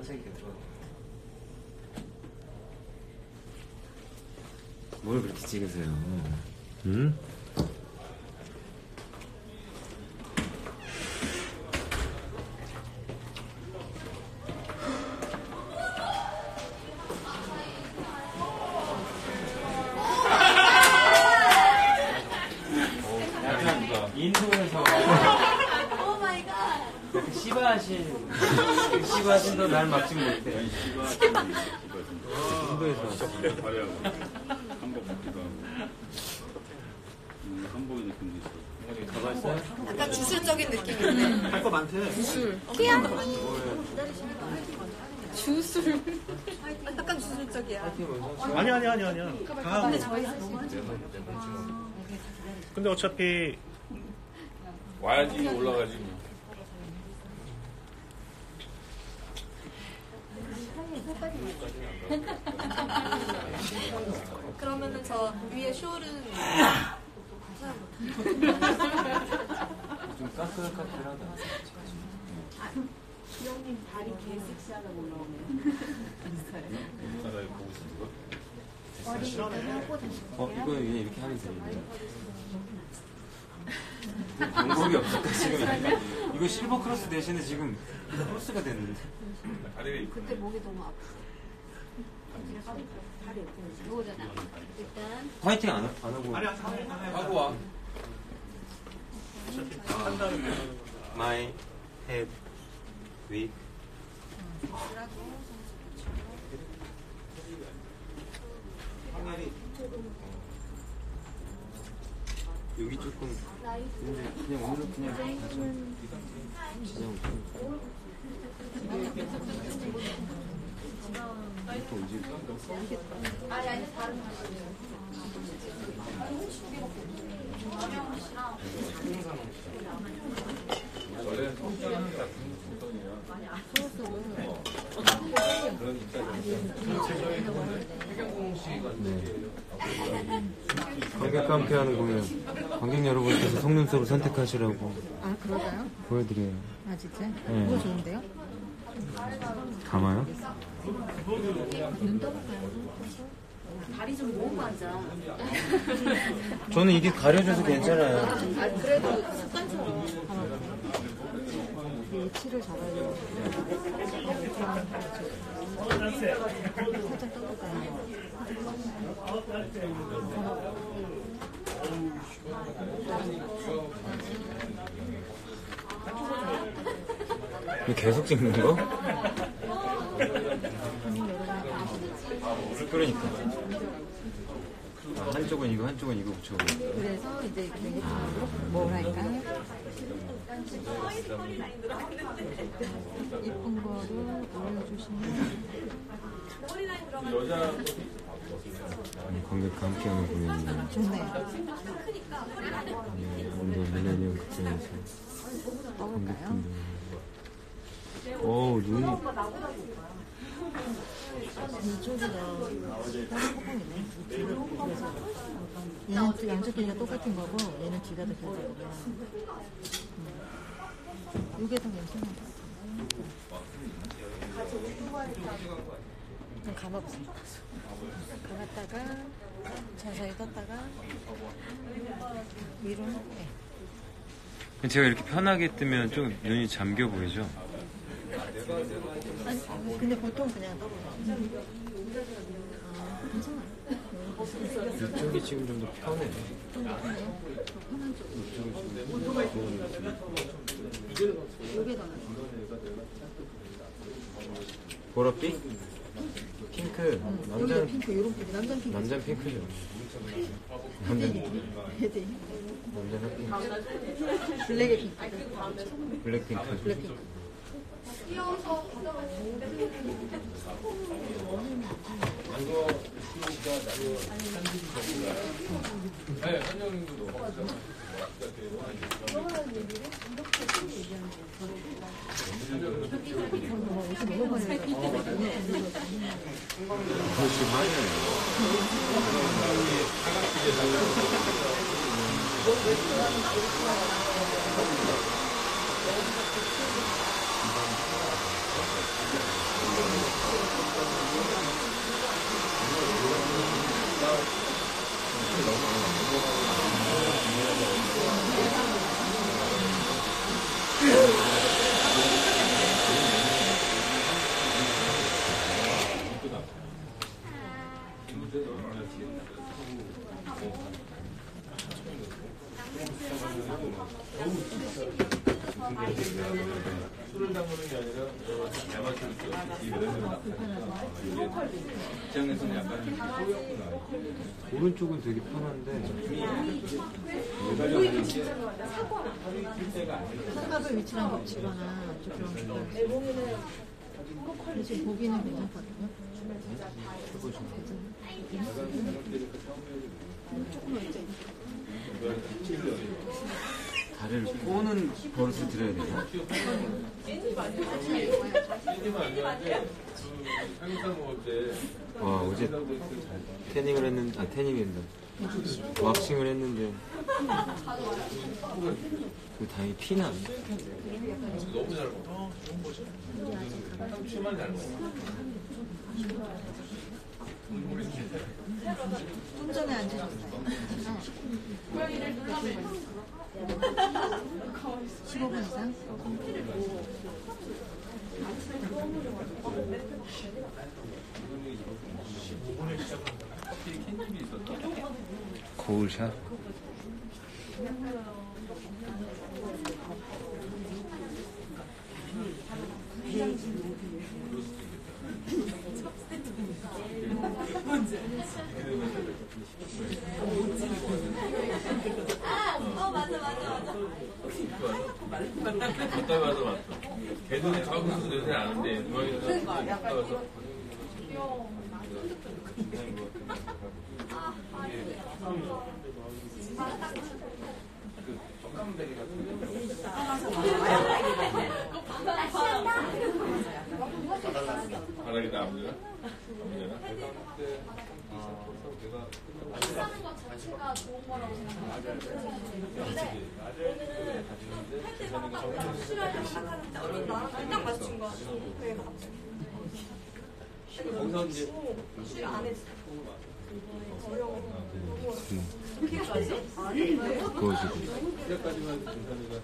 파란색이겠죠. 뭘 그렇게 찍으세요? 응? 인도에서 시바신도 날 막지 못해. 인도에서 한복 같기도 하고 한복의 느낌도 있어. 가봤어요? 약간 주술적인 느낌인데. 할 거 많대. 주술. 끼야? 주술. 약간 주술적이야. 아니야. 근데 저희 근데 어차피 와야지 올라가지. 그러면은 저 위에 숄은 좀 까끌까끌하다. 주영님 다리 개 섹시하다고 올라오네요. 인스타에 보고 있는 거? 이거 이렇게 하면 되는데. 방법이 없을까 지금? 이거 실버 크로스 대신에 지금 크로스가 됐는데. 그때 목이 너무 아프죠. 다리 예쁘지. 이거잖아. 일단 화이팅 안 하고. 하고 와. My head weak. 여기 조금 근데 그냥 오늘 그냥 가자. 그냥 또 이제 원래 성장은 같은 동이야. 그런 관객과 함께하는 공연 관객 여러분께서 속눈썹을 선택하시라고 아, 그럴까요? 보여드려요. 아, 진짜? 네. 그거 좋은데요? 감아요? 눈 떠볼까요? 다리 좀 모으고 앉아. 저는 이게 가려져서 괜찮아요. 아, 그래도 습관처럼. 이 치를 잡아야 살짝 떠볼까요? 이거 계속 찍는 거? 그러니까 한쪽은 이거 한쪽은 이거 붙여버려. 그래서 이제 매니저로 뭘 할까요? 이쁜 거를 올려주시면 관객과 함께하는 공연이에요. 좋네요. 인도 밀레니엄 극장에서 떠볼까요? 눈이 이쪽이가 다른 포항이네. 그래서 얘는 양쪽 길이가 똑같은 거고 얘는 뒤가 더 길거든요. 이게 더 괜찮은 것 같아요. 좀 감아보세요. 감았다가 자세히 떴다가 위로. 네. 제가 이렇게 편하게 뜨면 좀 눈이 잠겨 보이죠? 아니, 근데 보통 그냥 떠보세요. 괜찮아요. 이쪽이 지금 좀 더 편해. 좀 더 편해요? 편한 쪽. 이게 더 나아요. 보랏빛? 핑크. 여기가 핑크, 요런 핑크. 남자는 핑크. 남자는 핑크죠. 헤드. 남자는 핑크. 블랙의 핑크. 블랙핑크. 블랙핑크. 네, 한영님도 술을 담그는 게 아니라 잘 맞출 수 없이 이게 직장에서는 약간 꼬였구나. 오른쪽은 되게 편한데 손가락 위치랑 겹치거나 좀 그런 거. 지금 보기는 괜찮거든요. 다리를 꼬는 버릇을 들여야 되나? 튀기면 안 되는데 삼겹살 먹을 때 와 어제 태닝을 했는데 태닝이 된다 왁싱을 했는데 그 다행히 피는 안 나. 너무 잘 먹어. 상추만 잘 먹어. 좀 전에 앉으셨어요. 15분 이상? 커피 캔집이 있었어. 거울샷 걷다 가서 왔어. 걔들은 저기서 냄새 나는데 누가에서 걷다 가서 바닥에다 안 되나? 하는 것 자체가 좋은 거라고 생각하는데 할 때마다 싫어하려고 생각하는데 언니 나랑 그냥 마주친 거야. 왜 갑자기? 거기서 이제 술 안 했어. 어려워. 그렇게까지? 아니 왜? 그거지고 시작까지만 준선이가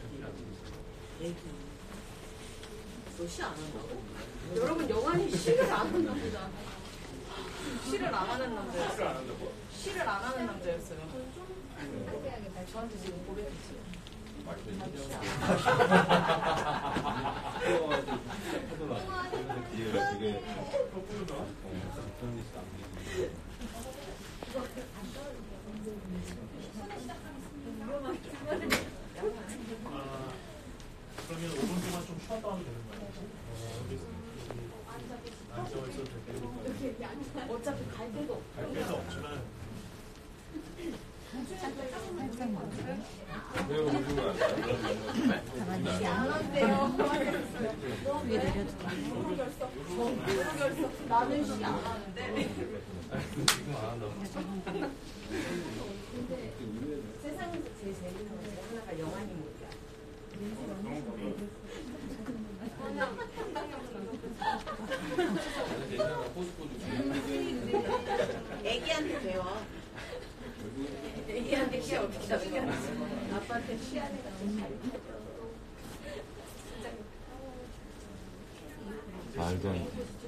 너시안 한다고? 여러분 영환이 시를 안 한다 보다. 시를 안 하는 남자였어요. 시를 안 하는 남자였어요. 저한테 지금 고백했어요. 그러면 5분 동안 좀 쉬었다 하면 되는 거예요? 앉아 있어도 되고 어차피 갈 데도 없어. 갈 데도 없지만 살짝 먼저. 내가 오신 거 아니야? 가만히 안 한대요. 위에 내려도 돼요. 나는 시 안 하는데. 지금 안 한다고. 세상에서 제일 재밌는 건 하나가 영환이 모드야. 괜찮아. 호스포즈. 애기한테 배워. 애기한테 시 어떻게 잡냐. 아빠한테 시하는 거좀 잘. 말도 안 돼.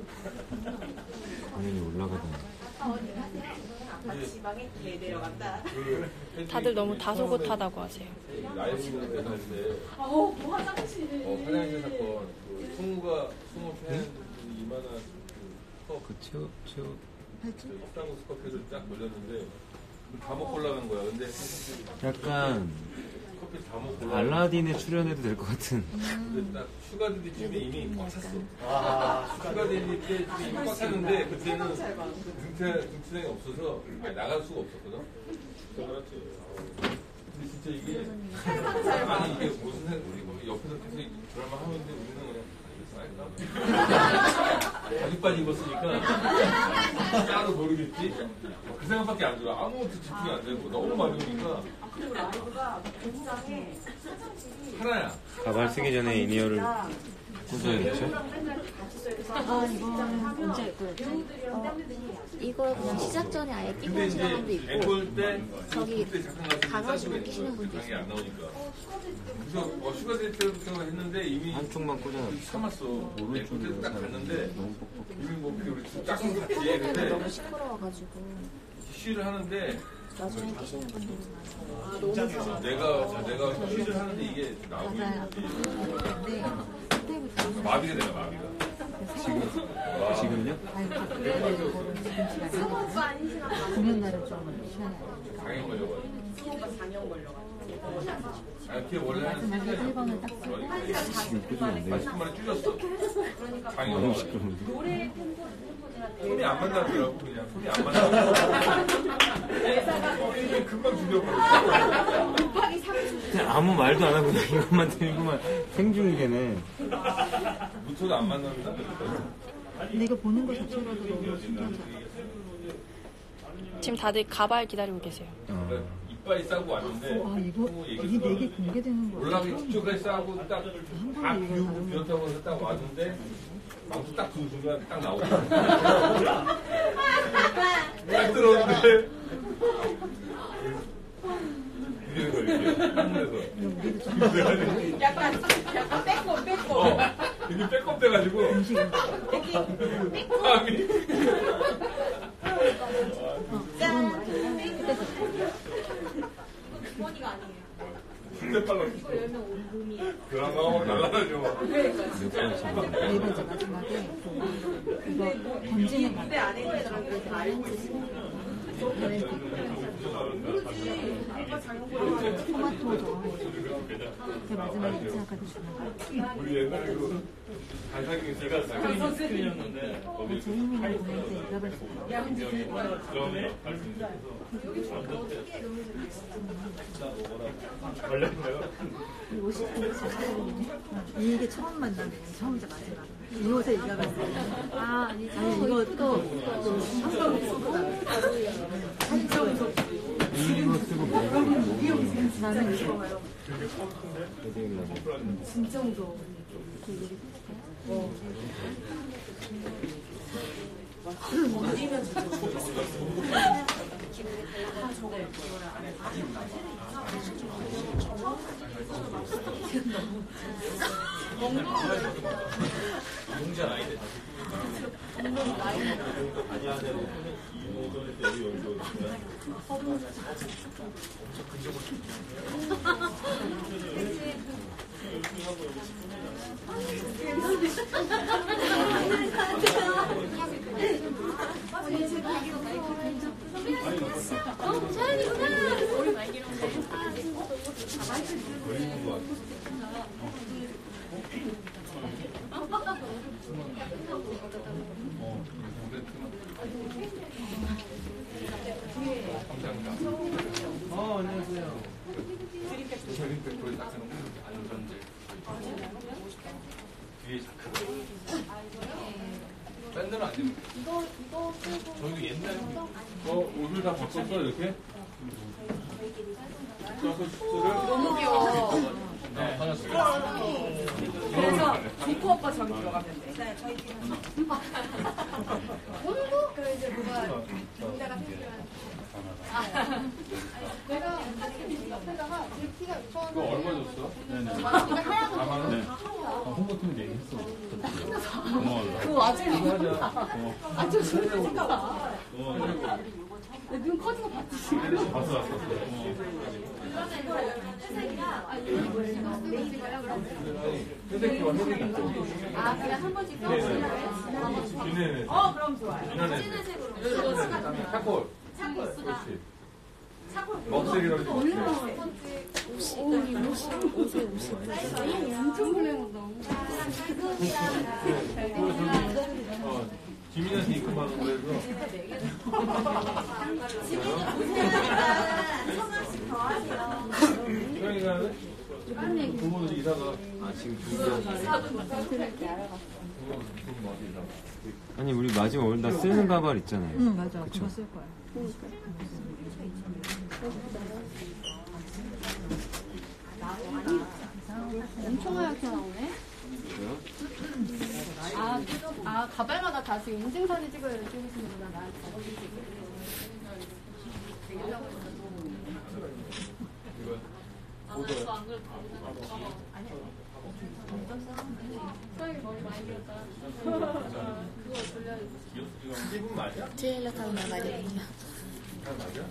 당연히 올라가다니. 아빠 지방에 개 데려간다. 다들 너무 다소곳하다고 하세요. 라이브 대사인데 뭐 화장실. 화장실 사건 승우 팬 이만한 그 채워 컵장구 스커피를 쫙 돌렸는데 다 먹고 올라간 거야. 근데 약간 커피 다 먹고 올라간 알라딘에 출연해도 될 것 같은 근데 딱 슈가데디 이미 꽉 찼어. 슈가데디 때 이미 꽉 찼는데 그때는 등치장이 없어서 나갈 수가 없었거든. 그렇지. 근데 진짜 이게 아니 이게 무슨 우리 뭐 옆에서 계속 드라마 하는데 우리는 그냥 바지바지 입었으니까 따로 모르겠지. 그 생각밖에 안 들어. 아무것도 집중이 안 되고 너무 많이 오니까. 그리고 라이브가 공장에 사장집이 가발 쓰기 전에 이니어를 꽂아야겠죠? 아, 이거는 언제 할 거였지? 이걸 그냥 시작 전에 아예 끼고 근데 하시는 이제 분도 있고 앵콜 때 저기 그때 잠깐 가서 가가지고 싸주고 끼시는 분도 강의 안 있어요. 나오니까. 그래서 슈가 데이 때부터 했는데 이미 한쪽만 꽂아놨어. 참았어. 앵콜 때딱 갔는데 너무 뻑뻑해. 이미 뭐 우리 짝꿍 같이 근데 너무 시끄러워가지고 쉬를 하는데 나중에 끼시는 분들이 많아요. 내가 쉬를 하는데 이게 나오고 맞아요. 근데 그때부터 마비가 돼요 마비가. 지금요? 아니, 그래야 되는 거를 지금 시간이 공연 날은 좀 쉬어야 돼. 강행 걸려가지고. 수호가 장염 걸려가지고. 아, 그게 원래 한 마지막에 1번을 딱 쓰고 지금 꽂으면 안 되겠어. 40분만에 줄였어. 강행 너무 걸려가지고. 시끄러운데. 손이 안 만나더라고 그냥 손이 안 만나더라고. 금방 줄여버려. 그냥 아무 말도 안 하고 그냥 이것만 들고만 생중계네. 무토도 안 만난다. 근데 이거 보는 거 자체로도 너무 신기하죠. 지금 다들 가발 기다리고 계세요. 이빨이 싸고 왔는데 와, 이거 이 4개 공개되는 거 올라가기 직전까지 싸고 딱 한 다 번에 이걸 비우고 다루는 비웠다고 해서 딱 왔는데 망토 딱 두 순간 딱 나오고 딱 들어오는데 이래서 이렇게 한문에서 약간 빼고. 이게 백업 돼가지고 감이 주머니가 아니에요. 진짜 빨라 드라마하고 날라다녀 네 번째 마지막에 이거 던지는 거 무대 안에 있는 사람이 이렇게 알고 토마토죠. 그 마지막에 이차까지 주는 거. 우리 옛날에 그 간상이 제가 스크린이었는데 거기 재밌는 공연 때 이거 봤어요. 그러네 걸렸어요? 50대 작가님이네. 이게 처음 만나네. 처음이자 마지막. 이 옷에 이가 봤어요. 아니 이거 또 이거 쓰고 뭐 나는 이거 진짜 무서워. 동자 아이들 안녕하세요. 드림팩 딱 해놓고 안전제 뒤에 자크 밴드는 안 됩니다. 저희도 옛날에 옷을 다 바꿨어 이렇게? 너무 귀여워. 네, 하나씩. 그래서 니코 오빠 저기 들어가면 돼. 네, 저희 홍보? 그 이제 뭐가 동자가 필요한. 내가 옆에다가 키가 그거 얼마 줬어? 홍보팀 얘기했어. 그거 맞아요. 아주 진짜. 눈 커진 거 봤지? 봤어. 회색과 회색이 있어. 아, 그냥 한 번씩 네네. 그럼 좋아요. 진한 색으로. 차콜. 그렇지. 먹색이라고 엄청 블랙한다. 지민한테 입금하는 거에서 형이가 부모들 이사가 지금 아니 우리 마지막 오늘 다 쓰는 가발 있잖아요. 응 맞아. 그거 쓸 거야. 엄청 하얗게 나오네. 그래요? 가수 인증사진 찍으시는구나, 나한테. 이거 수학이 머리 많이 길었다. 그거 돌려주고. 이거 기분 맞아? 트레일러 타고 나가야 되거든요. 맞아?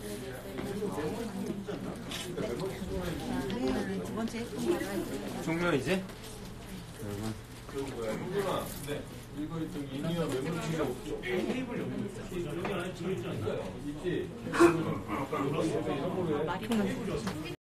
두 번째 예쁜 거를 종료 이제? 여러분. 그 뭐야, 형준아. 네. 이거 좀 인이어 메모리가 없죠? 테이블 여기 여기 안에 들어있지 않나요? 있지? 말이